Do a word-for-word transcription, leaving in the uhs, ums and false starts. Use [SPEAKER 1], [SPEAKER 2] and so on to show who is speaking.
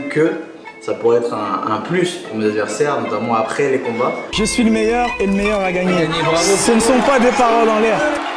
[SPEAKER 1] que ça pourrait être un, un plus pour mes adversaires, notamment après les combats.
[SPEAKER 2] Je suis le meilleur et le meilleur a gagné. Ce ne sont pas des paroles en l'air.